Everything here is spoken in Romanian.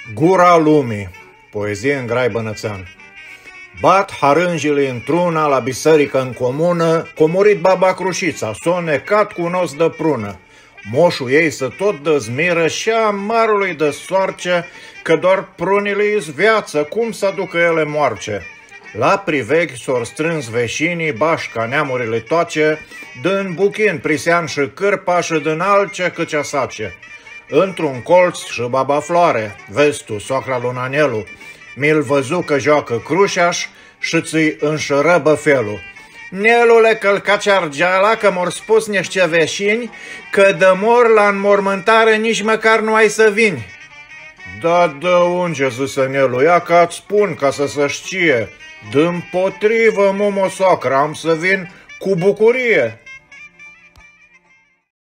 Gura lumii. Poezie în grai bănățean. Bat harânjile într-una la biserică în comună, comurit baba Crușița, s-o necat cu un os de prună. Moșul ei să tot dăzmiră și amarului de soarce, că doar prunile-i viață, cum să aducă ele moarce. La priveghi s-or strâns veșinii, bașca neamurile toace, dând buchin, prisean și cârpa și din alce câcea sace. Într-un colț și baba Floare, vezi tu, socra lui Nanelu, mi-l văzu că joacă crușaș și ți-i înșără băfelul. Nelule, călcați argeala, că m-or spus niște veșini, că de mor la înmormântare nici măcar nu ai să vini. Da, de unge, zise Nelu, ia că-ți spun ca să se știe. Dâmpotrivă, mumo socră, am să vin cu bucurie.